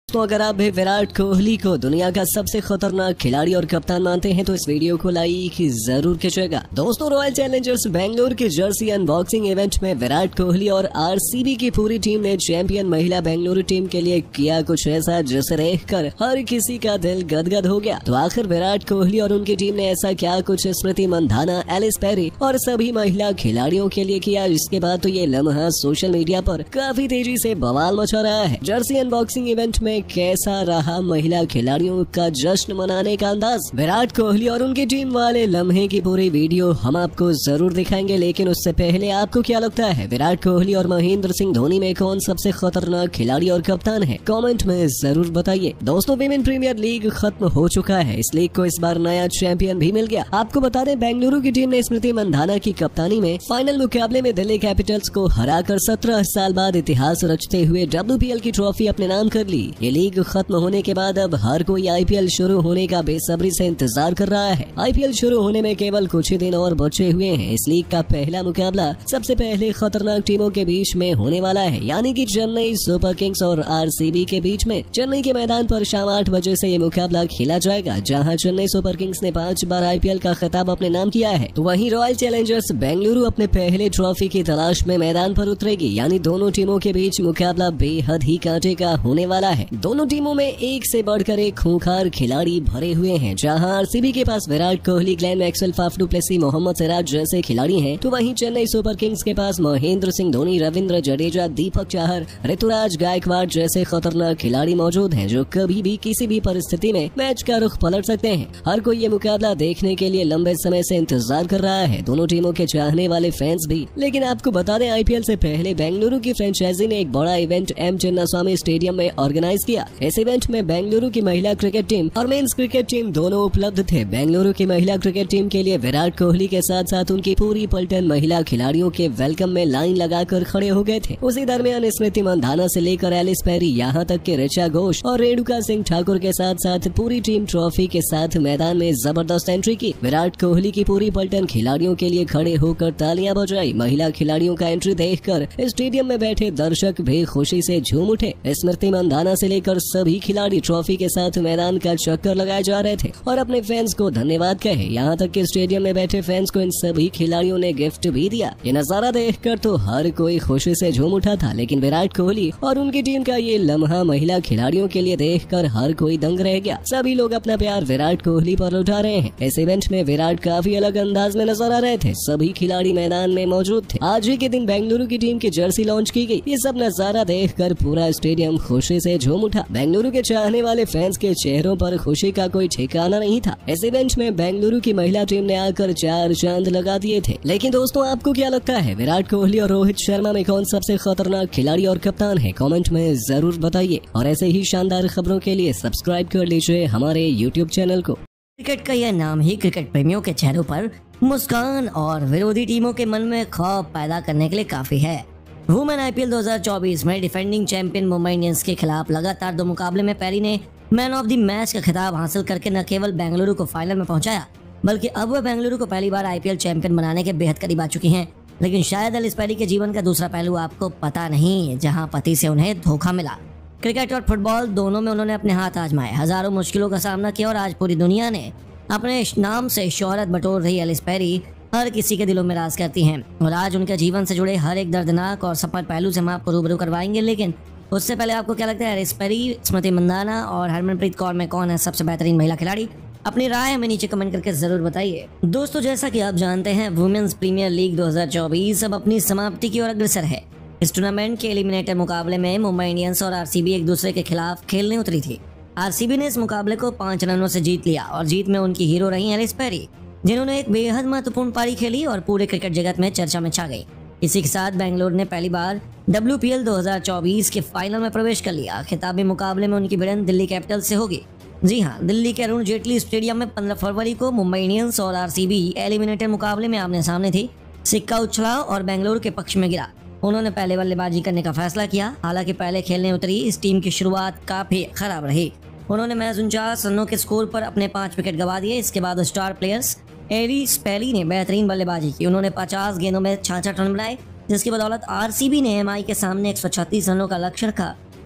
तो अगर आप भी विराट कोहली को दुनिया का सबसे खतरनाक खिलाड़ी और कप्तान मानते हैं तो इस वीडियो को लाइक जरूर कीजिएगा। दोस्तों, रॉयल चैलेंजर्स बेंगलुरु की जर्सी अनबॉक्सिंग इवेंट में विराट कोहली और आरसीबी की पूरी टीम ने चैंपियन महिला बेंगलुरु टीम के लिए किया कुछ ऐसा जिसे देखकर हर किसी का दिल गदगद हो गया। तो आखिर विराट कोहली और उनकी टीम ने ऐसा क्या कुछ स्मृति मंधाना, एलिस पेरी और सभी महिला खिलाड़ियों के लिए किया, जिसके बाद तो ये लम्हा सोशल मीडिया पर काफी तेजी से बवाल मचा रहा है। जर्सी अनबॉक्सिंग इवेंट में कैसा रहा महिला खिलाड़ियों का जश्न मनाने का अंदाज, विराट कोहली और उनकी टीम वाले लम्हे की पूरी वीडियो हम आपको जरूर दिखाएंगे। लेकिन उससे पहले आपको क्या लगता है, विराट कोहली और महेंद्र सिंह धोनी में कौन सबसे खतरनाक खिलाड़ी और कप्तान है? कमेंट में जरूर बताइए। दोस्तों, विमेन प्रीमियर लीग खत्म हो चुका है। इस लीग को इस बार नया चैंपियन भी मिल गया। आपको बता दें, बेंगलुरु की टीम ने स्मृति मंधाना की कप्तानी में फाइनल मुकाबले में दिल्ली कैपिटल्स को हराकर 17 साल बाद इतिहास रचते हुए WPL की ट्रॉफी अपने नाम कर ली। ये लीग खत्म होने के बाद अब हर कोई IPL शुरू होने का बेसब्री से इंतजार कर रहा है। IPL शुरू होने में केवल कुछ ही दिन और बचे हुए हैं। इस लीग का पहला मुकाबला सबसे पहले खतरनाक टीमों के बीच में होने वाला है, यानी कि चेन्नई सुपर किंग्स और RCB के बीच में। चेन्नई के मैदान पर शाम 8 बजे से ये मुकाबला खेला जाएगा, जहां चेन्नई सुपर किंग्स ने 5 बार IPL का खिताब अपने नाम किया है। तो वहीं रॉयल चैलेंजर्स बेंगलुरु अपने पहले ट्रॉफी की तलाश में मैदान पर उतरेगी, यानी दोनों टीमों के बीच मुकाबला बेहद ही कांटे का होने वाला है। दोनों टीमों में एक से बढ़कर एक खूंखार खिलाड़ी भरे हुए हैं। जहां RCB के पास Virat Kohli, Glenn Maxwell, Faf du Plessis, Mohammed Siraj जैसे खिलाड़ी हैं, तो वहीं चेन्नई सुपर किंग्स के पास महेंद्र सिंह धोनी, रविंद्र जडेजा, दीपक चाहर, ऋतुराज गायकवाड़ जैसे खतरनाक खिलाड़ी मौजूद हैं, जो कभी भी किसी भी परिस्थिति में मैच का रुख पलट सकते हैं। हर कोई ये मुकाबला देखने के लिए लंबे समय से इंतजार कर रहा है, दोनों टीमों के चाहने वाले फैंस भी। लेकिन आपको बता दें, IPL से पहले बेंगलुरु की फ्रेंचाइजी ने एक बड़ा इवेंट M चिन्नास्वामी स्टेडियम में ऑर्गेनाइज किया। इस इवेंट में बेंगलुरु की महिला क्रिकेट टीम और मेंस क्रिकेट टीम दोनों उपलब्ध थे। बेंगलुरु की महिला क्रिकेट टीम के लिए विराट कोहली के साथ साथ उनकी पूरी पलटन महिला खिलाड़ियों के वेलकम में लाइन लगाकर खड़े हो गए थे। उसी दरमियान स्मृति मंधाना से लेकर एलिस पेरी, यहाँ तक कि ऋचा घोष और रेणुका सिंह ठाकुर के साथ साथ पूरी टीम ट्रॉफी के साथ मैदान में जबरदस्त एंट्री की। विराट कोहली की पूरी पलटन खिलाड़ियों के लिए खड़े होकर तालियां बजाई। महिला खिलाड़ियों का एंट्री देखकर स्टेडियम में बैठे दर्शक भी खुशी से झूम उठे। स्मृति मंधाना से लेकर सभी खिलाड़ी ट्रॉफी के साथ मैदान का चक्कर लगाए जा रहे थे और अपने फैंस को धन्यवाद कहे। यहाँ तक कि स्टेडियम में बैठे फैंस को इन सभी खिलाड़ियों ने गिफ्ट भी दिया। ये नजारा देखकर तो हर कोई खुशी से झूम उठा था। लेकिन विराट कोहली और उनकी टीम का ये लम्हा महिला खिलाड़ियों के लिए देखकर हर कोई दंग रह गया। सभी लोग अपना प्यार विराट कोहली पर लुटा रहे हैं। इस इवेंट में विराट काफी अलग अंदाज में नजर आ रहे थे। सभी खिलाड़ी मैदान में मौजूद थे। आज ही के दिन बेंगलुरु की टीम की जर्सी लॉन्च की गई। ये सब नजारा देखकर पूरा स्टेडियम खुशी से झूम उठा। बेंगलुरु के चाहने वाले फैंस के चेहरों पर खुशी का कोई ठिकाना नहीं था। इस इवेंट में बेंगलुरु की महिला टीम ने आकर 4 चांद लगा दिए थे। लेकिन दोस्तों, आपको क्या लगता है, विराट कोहली और रोहित शर्मा में कौन सबसे खतरनाक खिलाड़ी और कप्तान है? कमेंट में जरूर बताइए और ऐसे ही शानदार खबरों के लिए सब्सक्राइब कर लीजिए हमारे YouTube चैनल को। क्रिकेट का यह नाम ही क्रिकेट प्रेमियों के चेहरों पर मुस्कान और विरोधी टीमों के मन में खौफ पैदा करने के लिए काफी है। वुमेन IPL 2024 में डिफेंडिंग चैंपियन मुंबई इंडियंस के खिलाफ लगातार 2 मुकाबले में पेरी ने मैन ऑफ द मैच का खिताब हासिल करके न केवल बेंगलुरु को फाइनल में पहुंचाया, बल्कि अब वह बेंगलुरु को पहली बार IPL चैंपियन बनाने के बेहद करीब आ चुकी हैं। लेकिन शायद एलिस पेरी के जीवन का दूसरा पहलू आपको पता नहीं, जहां पति से उन्हें धोखा मिला। क्रिकेट और फुटबॉल दोनों में उन्होंने अपने हाथ आजमाए, हजारों मुश्किलों का सामना किया और आज पूरी दुनिया ने अपने नाम से शोहरत बटोर रही एलिस पेरी हर किसी के दिलों में राज करती हैं। और आज उनके जीवन से जुड़े हर एक दर्दनाक और सफल पहलू से हम आपको रूबरू करवाएंगे। लेकिन उससे पहले आपको क्या लगता है, एलिस पेरी, स्मृति मंधाना और हरमनप्रीत कौर में कौन है सबसे बेहतरीन महिला खिलाड़ी? अपनी राय हमें नीचे कमेंट करके जरूर बताइए। दोस्तों, जैसा कि आप जानते हैं, वुमेन्स प्रीमियर लीग 2024 अब अपनी समाप्ति की ओर अग्रसर है। इस टूर्नामेंट के एलिमिनेटर मुकाबले में मुंबई इंडियंस और RCB एक दूसरे के खिलाफ खेलने उतरी थी। RCB ने इस मुकाबले को 5 रनों से जीत लिया और जीत में उनकी हीरो रही एलिस पेरी, जिन्होंने एक बेहद महत्वपूर्ण पारी खेली और पूरे क्रिकेट जगत में चर्चा में छा गई। इसी के साथ बेंगलुरु ने पहली बार WPL 2024 के फाइनल में प्रवेश कर लिया। खिताबी मुकाबले में उनकी भिड़ंत दिल्ली कैपिटल्स से होगी। जी हाँ, दिल्ली के अरुण जेटली स्टेडियम में 15 फरवरी को मुंबई इंडियंस और RCB एलिमिनेटर मुकाबले में आमने सामने थी। सिक्का उछला और बेंगलुरु के पक्ष में गिरा। उन्होंने पहले बल्लेबाजी करने का फैसला किया। हालांकि पहले खेलने उतरी इस टीम की शुरुआत काफी खराब रही। उन्होंने मैच 49 रनों के स्कोर पर अपने 5 विकेट गंवा दिए। इसके बाद स्टार प्लेयर्स एलिस पेरी ने बेहतरीन बल्लेबाजी की। उन्होंने 50 गेंदों में 66 रन बनाए, जिसकी बदौलत RCB ने MI के सामने 136 रनों का लक्ष्य रखा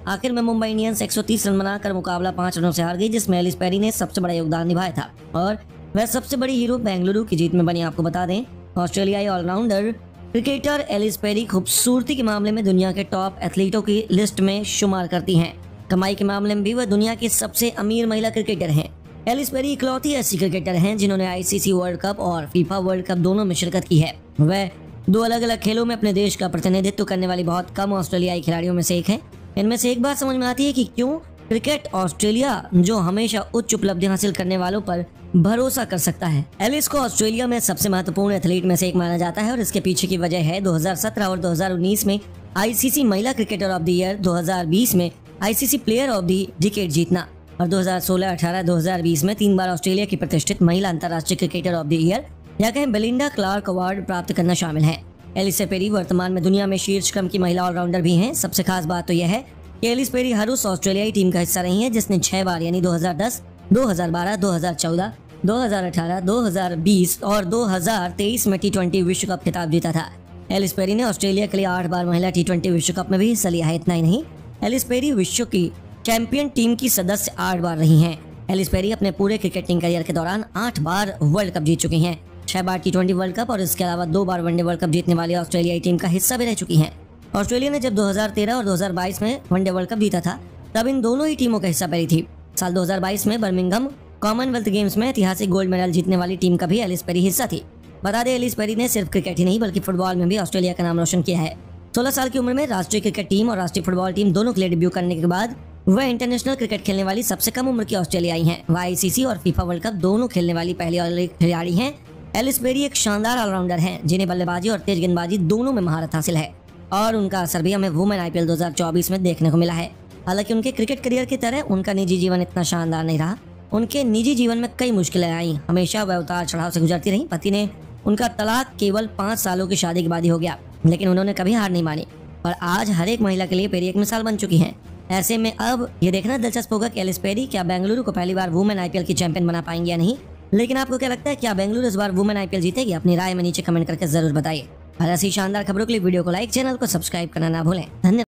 आखिर में मुंबई इंडियंस 130 रन बनाकर मुकाबला 5 रनों से हार गई, जिसमें एलिस पेरी ने सबसे बड़ा योगदान निभाया था और वह सबसे बड़ी हीरो बेंगलुरु की जीत में बनी। आपको बता दें, ऑस्ट्रेलियाई ऑलराउंडर क्रिकेटर एलिस पेरी खूबसूरती के मामले में दुनिया के टॉप एथलीटों की लिस्ट में शुमार करती हैं। कमाई के मामले में भी वह दुनिया की सबसे अमीर महिला क्रिकेटर हैं। एलिस पेरी इकलौती ऐसी क्रिकेटर हैं जिन्होंने आईसीसी वर्ल्ड कप और फीफा वर्ल्ड कप दोनों में शिरकत की है। वह 2 अलग अलग खेलों में अपने देश का प्रतिनिधित्व करने वाली बहुत कम ऑस्ट्रेलियाई खिलाड़ियों में से एक है। इनमें से एक बात समझ में आती है कि क्यों क्रिकेट ऑस्ट्रेलिया, जो हमेशा उच्च उपलब्धि हासिल करने वालों पर भरोसा कर सकता है। एलिस को ऑस्ट्रेलिया में सबसे महत्वपूर्ण एथलीट में से एक माना जाता है और इसके पीछे की वजह है 2017 और 2019 में आईसीसी महिला क्रिकेटर ऑफ द ईयर, 2020 में ICC player of the decade जीतना और 2016, 18, 2020 में 3 बार ऑस्ट्रेलिया की प्रतिष्ठित महिला अंतर्राष्ट्रीय क्रिकेटर ऑफ द ईयर या कहें बेलिंडा क्लार्क अवार्ड प्राप्त करना शामिल है। एलिस पेरी वर्तमान में दुनिया में शीर्ष क्रम की महिला ऑलराउंडर भी हैं। सबसे खास बात तो यह है कि एलिस पेरी हर उस ऑस्ट्रेलियाई टीम का हिस्सा रही है जिसने 6 बार यानी 2010, 2012, 2014, 2018, 2020 और 2023 में T20 विश्व कप खिताब जीता था। एलिस पेरी ने ऑस्ट्रेलिया के लिए 8 बार महिला T20 विश्व कप में भी हिस्सा लिया है। इतना ही नहीं, एलिस पेरी विश्व की चैंपियन टीम की सदस्य 8 बार रही हैं। एलिस पेरी अपने पूरे क्रिकेटिंग करियर के दौरान 8 बार वर्ल्ड कप जीत चुकी हैं, 6 बार T20 वर्ल्ड कप और इसके अलावा 2 बार वनडे वर्ल्ड कप जीतने वाली ऑस्ट्रेलियाई टीम का हिस्सा भी रह चुकी हैं। ऑस्ट्रेलिया ने जब 2013 और 2022 में वनडे वर्ल्ड कप जीता था तब इन दोनों ही टीमों का हिस्सा पेरी थी। साल 2022 में बर्मिंघम कॉमनवेल्थ गेम्स में ऐतिहासिक गोल्ड मेडल जीतने वाली टीम का भी एलिस पेरी हिस्सा थी। बता दें, एलिस पेरी ने सिर्फ क्रिकेट ही नहीं बल्कि फुटबॉल में भी ऑस्ट्रेलिया का नाम रोशन किया है। 16 साल की उम्र में राष्ट्रीय क्रिकेट टीम और राष्ट्रीय फुटबॉल टीम दोनों के लिए डेब्यू करने के बाद वह इंटरनेशनल क्रिकेट खेलने वाली सबसे कम उम्र की ऑस्ट्रेलियाई हैं। वह आईसीसी और फीफा वर्ल्ड कप दोनों खेलने वाली पहली खिलाड़ी हैं। एलिस पेरी एक शानदार ऑलराउंडर हैं जिन्हें बल्लेबाजी और तेज गेंदबाजी दोनों में महारत हासिल है और उनका असर भी हमें वुमेन आईपीएल 2024 में देखने को मिला है। हालांकि उनके क्रिकेट करियर की तरह उनका निजी जीवन इतना शानदार नहीं रहा। उनके निजी जीवन में कई मुश्किलें आई, हमेशा वह उतार चढ़ाव से गुजरती रही। पति ने उनका तलाक केवल 5 सालों की शादी के बाद ही हो गया, लेकिन उन्होंने कभी हार नहीं मानी और आज हर एक महिला के लिए पेरी एक मिसाल बन चुकी हैं। ऐसे में अब ये देखना दिलचस्प होगा कि एलिस पेरी क्या बेंगलुरु को पहली बार वुमेन आईपीएल की चैंपियन बना पाएंगे या नहीं। लेकिन आपको क्या लगता है, क्या बेंगलुरु इस बार वुमेन आईपीएल जीतेगी? अपनी राय में नीचे कमेंट करके जरूर बताइए। और ऐसी शानदार खबरों के लिए वीडियो को लाइक, चैनल को सब्सक्राइब करना ना भूलें। धन्यवाद।